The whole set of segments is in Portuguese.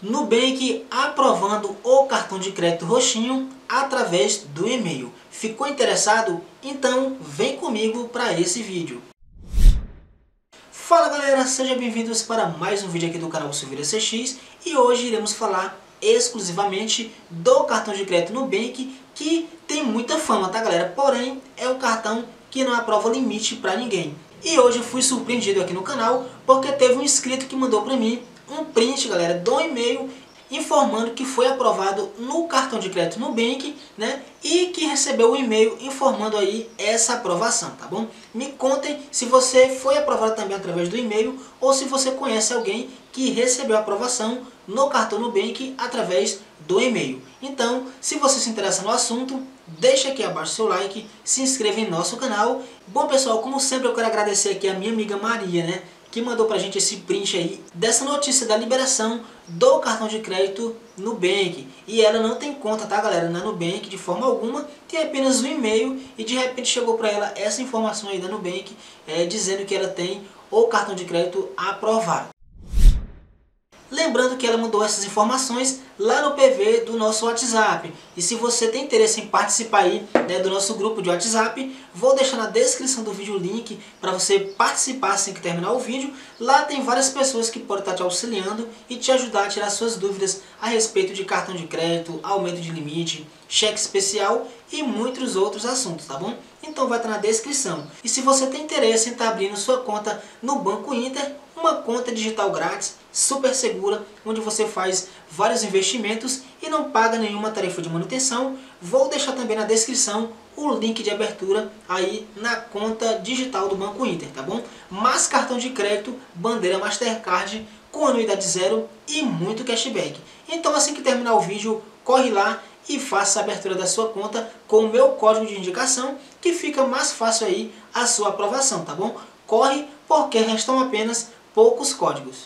Nubank aprovando o cartão de crédito roxinho através do e-mail. Ficou interessado? Então vem comigo para esse vídeo. Fala galera, sejam bem-vindos para mais um vídeo aqui do canal Silveira CX e hoje iremos falar exclusivamente do cartão de crédito Nubank, que tem muita fama, tá galera? Porém, é um cartão que não aprova limite para ninguém. E hoje eu fui surpreendido aqui no canal porque teve um inscrito que mandou para mim um print, galera, do e-mail informando que foi aprovado no cartão de crédito Nubank, né? E que recebeu o e-mail informando aí essa aprovação, tá bom? Me contem se você foi aprovado também através do e-mail ou se você conhece alguém que recebeu a aprovação no cartão Nubank através do e-mail. Então, se você se interessa no assunto, deixa aqui abaixo seu like, se inscreva em nosso canal. Bom pessoal, como sempre eu quero agradecer aqui a minha amiga Maria, né? Que mandou pra gente esse print aí dessa notícia da liberação do cartão de crédito Nubank. E ela não tem conta, tá galera, na Nubank de forma alguma, tem apenas um e-mail e de repente chegou pra ela essa informação aí da Nubank dizendo que ela tem o cartão de crédito aprovado. Lembrando que ela mandou essas informações lá no PV do nosso WhatsApp. E se você tem interesse em participar aí, né, do nosso grupo de WhatsApp, vou deixar na descrição do vídeo o link para você participar assim que terminar o vídeo. Lá tem várias pessoas que podem estar te auxiliando e te ajudar a tirar suas dúvidas a respeito de cartão de crédito, aumento de limite, cheque especial e muitos outros assuntos, tá bom? Então vai estar na descrição. E se você tem interesse em estar abrindo sua conta no Banco Inter, uma conta digital grátis, super segura, onde você faz vários investimentos e não paga nenhuma tarifa de manutenção, vou deixar também na descrição o link de abertura aí na conta digital do Banco Inter, tá bom? Mas cartão de crédito, bandeira Mastercard, com anuidade zero e muito cashback. Então assim que terminar o vídeo, corre lá e faça a abertura da sua conta com o meu código de indicação, que fica mais fácil aí a sua aprovação, tá bom? Corre, porque restam apenas poucos códigos.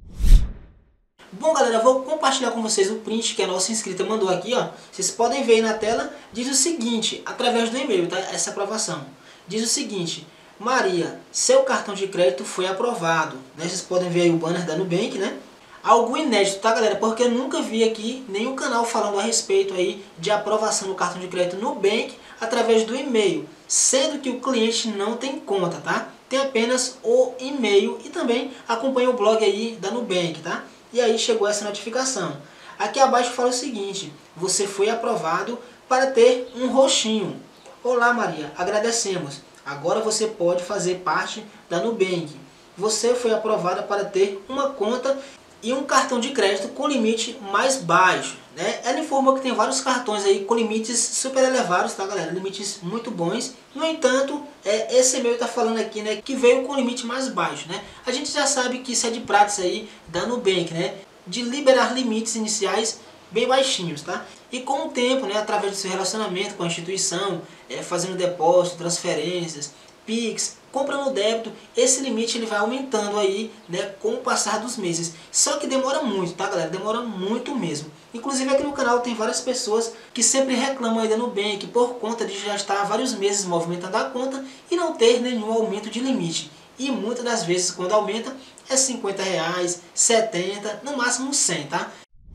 Bom galera, vou compartilhar com vocês o print que a nossa inscrita mandou aqui, ó. Vocês podem ver aí na tela, diz o seguinte, através do e-mail, tá? Essa aprovação. Diz o seguinte: Maria, seu cartão de crédito foi aprovado, né? Vocês podem ver aí o banner da Nubank, né? Algo inédito, tá galera? Porque eu nunca vi aqui nenhum canal falando a respeito aí de aprovação do cartão de crédito Nubank através do e-mail, sendo que o cliente não tem conta, tá? Tem apenas o e-mail e também acompanha o blog aí da Nubank, tá? E aí chegou essa notificação. Aqui abaixo fala o seguinte: você foi aprovado para ter um roxinho. Olá Maria, agradecemos. Agora você pode fazer parte da Nubank. Você foi aprovada para ter uma conta e um cartão de crédito com limite mais baixo, né? Ela informou que tem vários cartões aí com limites super elevados, tá galera? Limites muito bons. No entanto, esse e-mail tá falando aqui, né, que veio com limite mais baixo, né? A gente já sabe que isso é de prática aí da Nubank, né? De liberar limites iniciais bem baixinhos, tá? E com o tempo, né, através do seu relacionamento com a instituição, fazendo depósito, transferências, Pix, compra no débito, esse limite ele vai aumentando aí, né, com o passar dos meses. Só que demora muito, tá galera? Demora muito mesmo. Inclusive aqui no canal tem várias pessoas que sempre reclamam aí da Nubank por conta de já estar há vários meses movimentando a conta e não ter nenhum aumento de limite. E muitas das vezes quando aumenta é R$50, 70, no máximo 100, tá?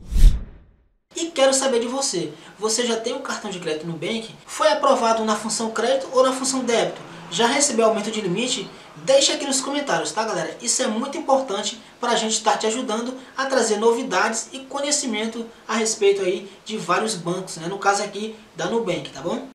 E quero saber de você. Você já tem um cartão de crédito Nubank? Foi aprovado na função crédito ou na função débito? Já recebeu aumento de limite? Deixa aqui nos comentários, tá galera? Isso é muito importante para a gente estar te ajudando a trazer novidades e conhecimento a respeito aí de vários bancos, né? No caso aqui da Nubank, tá bom?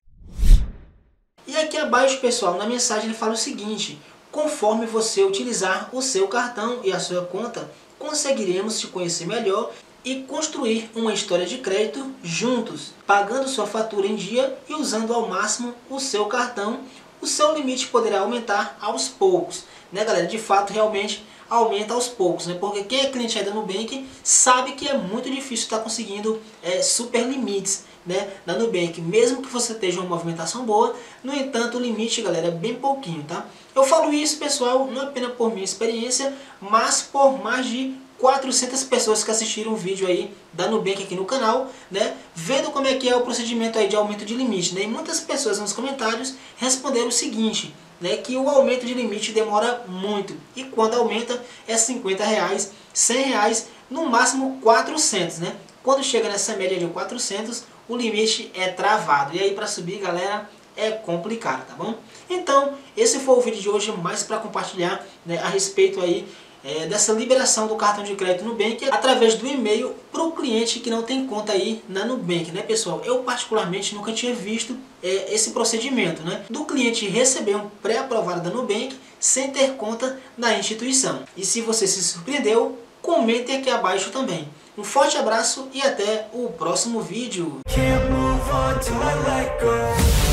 E aqui abaixo, pessoal, na mensagem ele fala o seguinte: conforme você utilizar o seu cartão e a sua conta, conseguiremos te conhecer melhor e construir uma história de crédito juntos, pagando sua fatura em dia e usando ao máximo o seu cartão. O seu limite poderá aumentar aos poucos, né galera? De fato, realmente aumenta aos poucos, né? Porque quem é cliente aí da Nubank sabe que é muito difícil estar conseguindo super limites, né, na Nubank, mesmo que você esteja uma movimentação boa. No entanto, o limite, galera, é bem pouquinho, tá? Eu falo isso, pessoal, não apenas por minha experiência, mas por mais de 400 pessoas que assistiram o vídeo aí da Nubank aqui no canal, né, vendo como é que é o procedimento aí de aumento de limite, né? E muitas pessoas nos comentários responderam o seguinte: né, que o aumento de limite demora muito, e quando aumenta é R$50, R$100, no máximo 400, né? Quando chega nessa média de 400, o limite é travado. E aí para subir, galera, é complicado, tá bom? Então, esse foi o vídeo de hoje, mais para compartilhar, né, a respeito aí dessa liberação do cartão de crédito Nubank através do e-mail para o cliente que não tem conta aí na Nubank, né, pessoal? Eu particularmente nunca tinha visto esse procedimento, né, do cliente receber um pré-aprovado da Nubank sem ter conta na instituição. E se você se surpreendeu, comente aqui abaixo também. Um forte abraço e até o próximo vídeo.